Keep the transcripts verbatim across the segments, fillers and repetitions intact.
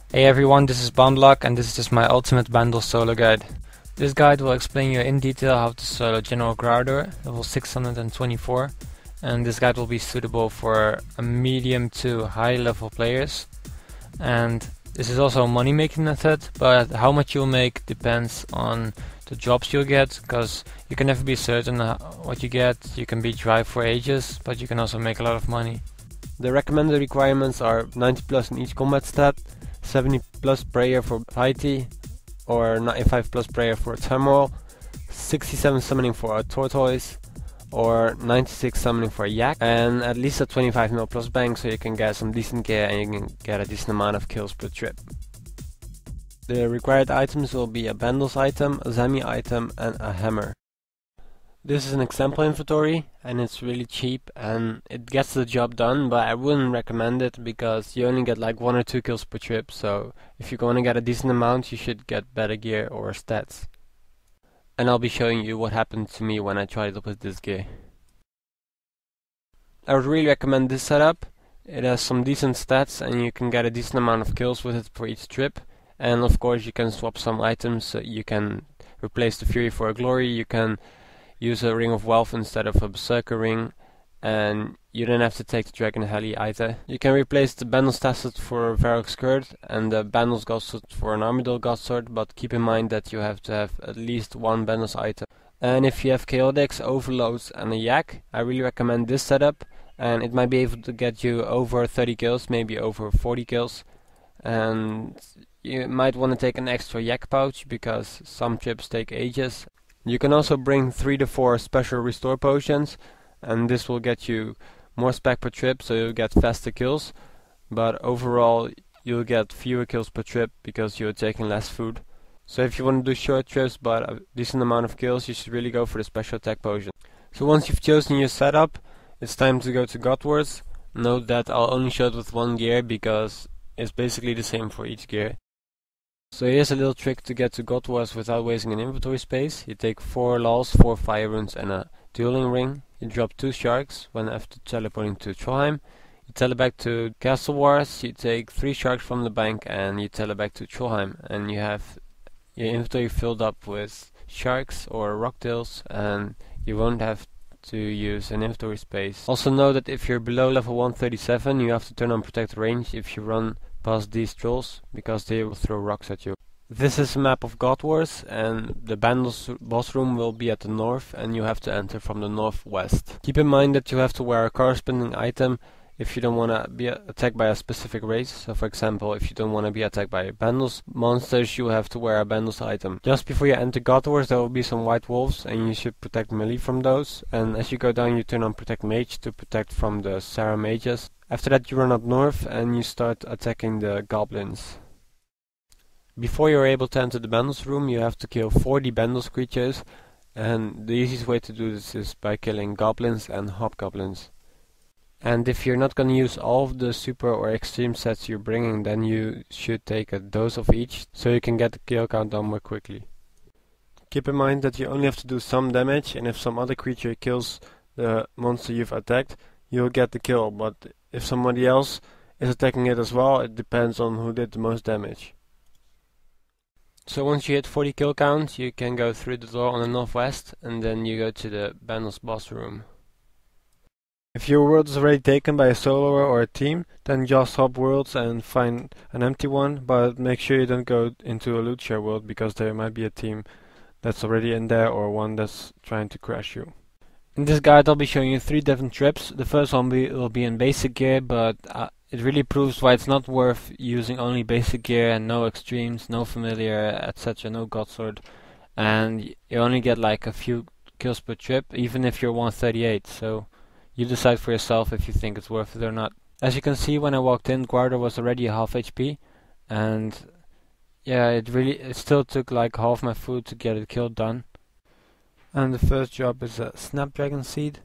Hey everyone, this is Bomblock and this is just my ultimate Bandle solo guide. This guide will explain you in detail how to solo General Groudor, level six hundred twenty-four, and this guide will be suitable for a medium to high level players. And this is also a money making method, but how much you'll make depends on the jobs you'll get, because you can never be certain what you get. You can be dry for ages, but you can also make a lot of money. The recommended requirements are ninety plus in each combat stat, seventy plus prayer for Piety, or ninety-five plus prayer for Temoral, sixty-seven summoning for a Tortoise, or ninety-six summoning for a Yak, and at least a twenty-five mil plus bank so you can get some decent gear and you can get a decent amount of kills per trip. The required items will be a Bandles item, a Zami item, and a hammer. This is an example inventory and it's really cheap and it gets the job done, but I wouldn't recommend it because you only get like one or two kills per trip, so if you're going to get a decent amount you should get better gear or stats. And I'll be showing you what happened to me when I tried it with this gear. I would really recommend this setup. It has some decent stats and you can get a decent amount of kills with it for each trip. And of course you can swap some items, so you can replace the Fury for a Glory, you can use a Ring of Wealth instead of a Berserker Ring, and you don't have to take the Dragon Heli either. You can replace the Bandles Tacet for a Varrock Skirt and the Bandles Godsword for an Armadyl Godsword, but keep in mind that you have to have at least one Bandles item. And if you have Chaotix, Overloads and a Yak, I really recommend this setup, and it might be able to get you over thirty kills, maybe over forty kills. And you might want to take an extra Yak pouch because some trips take ages. You can also bring three to four special restore potions, and this will get you more spec per trip, so you'll get faster kills, but overall you'll get fewer kills per trip because you're taking less food. So if you want to do short trips but a decent amount of kills, you should really go for the special attack potion. So once you've chosen your setup, it's time to go to Godwars. Note that I'll only show it with one gear because it's basically the same for each gear. So here's a little trick to get to Godwars without wasting an inventory space. You take four lulls, four fire runes and a dueling ring. You drop two sharks when after teleporting to Trollheim. You tele back to Castle Wars, you take three sharks from the bank and you tele back to Trollheim, and you have your inventory filled up with sharks or rocktails and you won't have to use an inventory space. Also know that if you're below level one thirty-seven you have to turn on protect range if you run past these trolls, because they will throw rocks at you. This is a map of Godwars, and the Bandles boss room will be at the north and you have to enter from the northwest. Keep in mind that you have to wear a corresponding item if you don't want to be attacked by a specific race. So for example, if you don't want to be attacked by Bandles monsters, you have to wear a Bandles item. Just before you enter Godwars there will be some white wolves and you should protect melee from those, and as you go down you turn on protect mage to protect from the Sarah mages. After that you run up north and you start attacking the goblins. Before you're able to enter the Bandles room you have to kill forty Bandles creatures, and the easiest way to do this is by killing goblins and hobgoblins. And if you're not going to use all of the super or extreme sets you're bringing, then you should take a dose of each so you can get the kill count down more quickly. Keep in mind that you only have to do some damage, and if some other creature kills the monster you've attacked you'll get the kill, but if somebody else is attacking it as well, it depends on who did the most damage. So once you hit forty kill count, you can go through the door on the northwest, and then you go to the Bandles boss room. If your world is already taken by a soloer or a team, then just hop worlds and find an empty one, but make sure you don't go into a loot share world because there might be a team that's already in there or one that's trying to crash you. In this guide I'll be showing you three different trips. The first one be, will be in basic gear, but uh, it really proves why it's not worth using only basic gear and no extremes, no familiar, et cetera, no godsword, and you only get like a few kills per trip, even if you're one thirty-eight, so you decide for yourself if you think it's worth it or not. As you can see, when I walked in, Groudor was already a half H P, and yeah, it really it still took like half my food to get a kill done. And the first job is a Snapdragon Seed.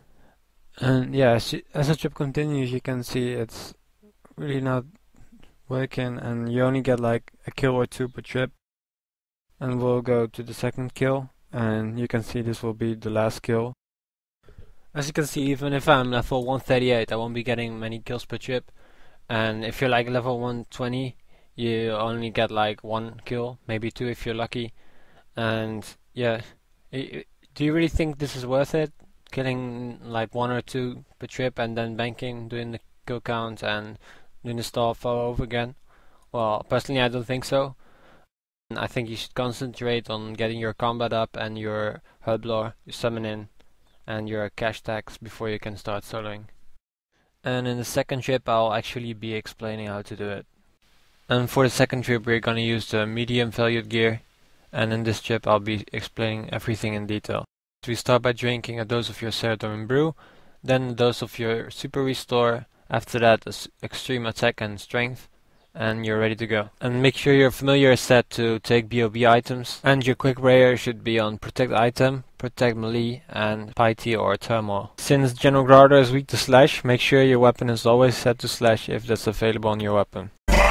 And yeah, as, you, as the trip continues you can see it's really not working and you only get like a kill or two per trip. And we'll go to the second kill and you can see this will be the last kill. As you can see, even if I'm level one thirty-eight I won't be getting many kills per trip, and if you're like level one twenty you only get like one kill, maybe two if you're lucky. And yeah, I, do you really think this is worth it? Killing like one or two per trip and then banking, doing the kill count and doing the stuff all over again? Well, personally I don't think so. I think you should concentrate on getting your combat up and your herblore, your summoning, and your cash tags before you can start soloing. And in the second trip I'll actually be explaining how to do it. And for the second trip we're gonna use the medium valued gear, and in this trip I'll be explaining everything in detail. So we start by drinking a dose of your Saradomin Brew, then a dose of your Super Restore, after that a extreme attack and strength, and you're ready to go. And make sure your familiar is set to take B O B items, and your quick prayer should be on protect item, protect melee, and piety or turmoil. Since General Growler is weak to slash, make sure your weapon is always set to slash if that's available on your weapon.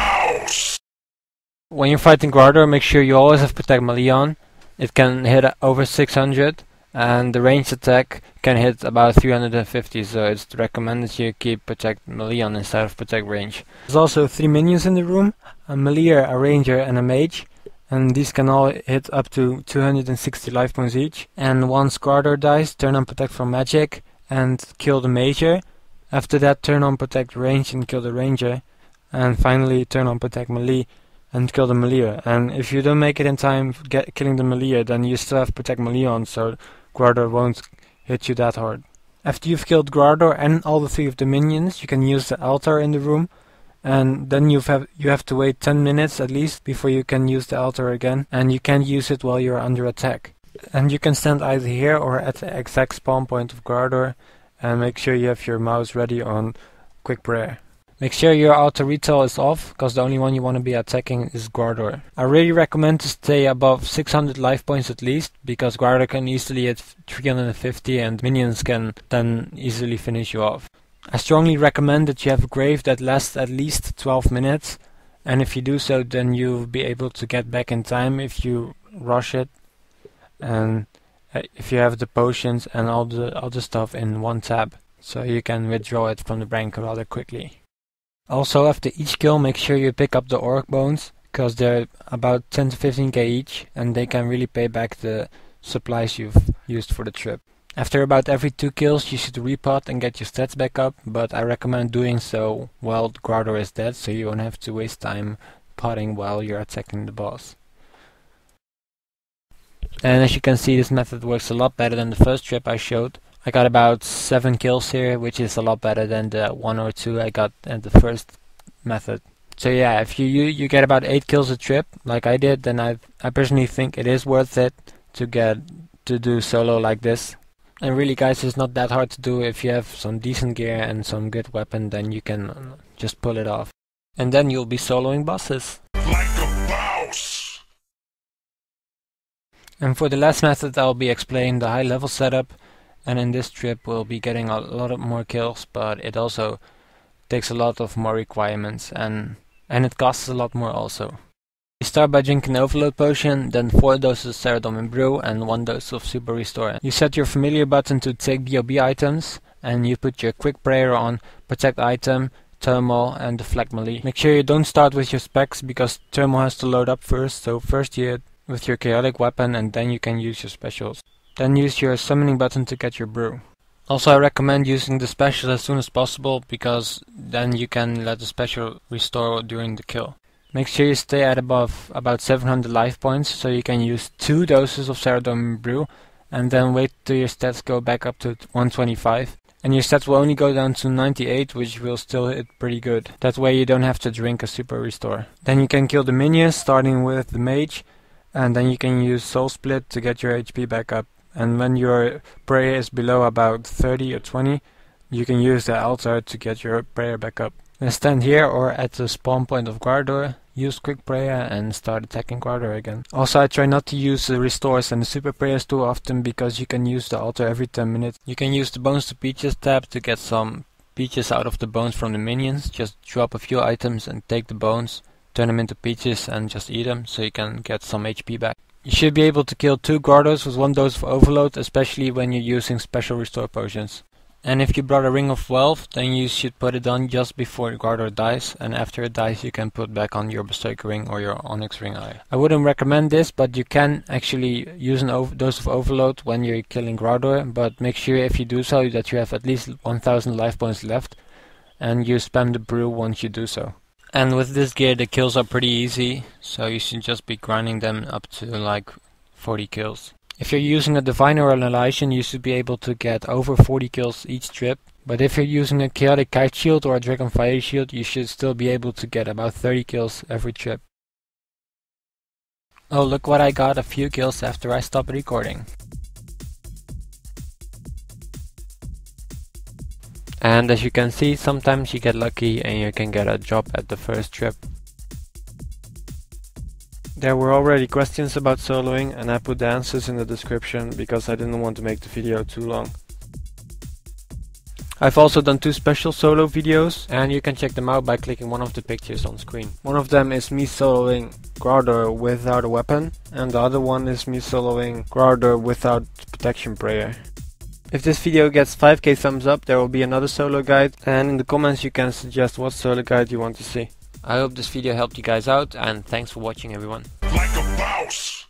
When you're fighting Growler, make sure you always have protect melee on. It can hit over six hundred, and the ranged attack can hit about three hundred fifty, so it's recommended you keep protect melee on instead of protect range. There's also three minions in the room, a melee, a ranger and a mage, and these can all hit up to two hundred sixty life points each. And once Growler dies, turn on protect from magic and kill the major. After that, turn on protect range and kill the ranger, and finally turn on protect melee and kill the melee. And if you don't make it in time get killing the melee, then you still have protect melee on, so Growler won't hit you that hard. After you've killed Growler and all the three of the minions, you can use the altar in the room, and then you've have, you have to wait ten minutes at least before you can use the altar again, and you can't use it while you're under attack. And you can stand either here or at the exact spawn point of Growler, and make sure you have your mouse ready on quick prayer. Make sure your auto retail is off, because the only one you want to be attacking is Growler. I really recommend to stay above six hundred life points at least, because Growler can easily hit three hundred fifty and minions can then easily finish you off. I strongly recommend that you have a grave that lasts at least twelve minutes, and if you do so then you'll be able to get back in time if you rush it, and if you have the potions and all the other stuff in one tab, so you can withdraw it from the bank rather quickly. Also, after each kill, make sure you pick up the Orc Bones, because they're about ten to fifteen K each, and they can really pay back the supplies you've used for the trip. After about every two kills, you should repot and get your stats back up, but I recommend doing so while the Growler is dead, so you won't have to waste time potting while you're attacking the boss. And as you can see, this method works a lot better than the first trip I showed. I got about seven kills here, which is a lot better than the one or two I got in the first method. So yeah, if you, you you get about eight kills a trip, like I did, then I I personally think it is worth it to get to do solo like this. And really guys, it's not that hard to do. If you have some decent gear and some good weapon, then you can just pull it off. And then you'll be soloing bosses. Like a boss! And for the last method I'll be explaining the high level setup. And in this trip we'll be getting a lot of more kills, but it also takes a lot of more requirements, and and it costs a lot more also. You start by drinking an overload potion, then four doses of Saradomin Brew and one dose of Super Restore. You set your familiar button to take B O B items, and you put your quick prayer on protect item, turmoil and deflect melee. Make sure you don't start with your specs, because turmoil has to load up first, so first you hit with your chaotic weapon and then you can use your specials. Then use your summoning button to get your brew. Also I recommend using the special as soon as possible, because then you can let the special restore during the kill. Make sure you stay at above about seven hundred life points, so you can use two doses of Saradomin Brew, and then wait till your stats go back up to one twenty-five. And your stats will only go down to ninety-eight, which will still hit pretty good. That way you don't have to drink a Super Restore. Then you can kill the minions, starting with the mage, and then you can use Soul Split to get your H P back up. And when your prayer is below about thirty or twenty, you can use the altar to get your prayer back up. Then stand here or at the spawn point of Growler, use quick prayer and start attacking Growler again. Also I try not to use the restores and the super prayers too often, because you can use the altar every ten minutes. You can use the Bones to Peaches tab to get some peaches out of the bones from the minions. Just drop a few items and take the bones, turn them into peaches and just eat them, so you can get some H P back. You should be able to kill two Growlers with one dose of overload, especially when you're using special restore potions. And if you brought a Ring of Wealth, then you should put it on just before Grardor dies, and after it dies you can put back on your Berserker Ring or your Onyx Ring Eye. I wouldn't recommend this, but you can actually use an over dose of Overload when you're killing Grardor, but make sure if you do so that you have at least one thousand life points left, and you spam the brew once you do so. And with this gear the kills are pretty easy, so you should just be grinding them up to like forty kills. If you're using a Diviner or an Elysian, you should be able to get over forty kills each trip. But if you're using a Chaotic Kite Shield or a Dragon Fire Shield, you should still be able to get about thirty kills every trip. Oh, look what I got a few kills after I stopped recording. And as you can see, sometimes you get lucky and you can get a drop at the first trip. There were already questions about soloing, and I put the answers in the description because I didn't want to make the video too long. I've also done two special solo videos, and you can check them out by clicking one of the pictures on screen. One of them is me soloing Grardor without a weapon, and the other one is me soloing Grardor without Protection Prayer. If this video gets five K thumbs up, there will be another solo guide, and in the comments you can suggest what solo guide you want to see. I hope this video helped you guys out, and thanks for watching everyone. Like a boss!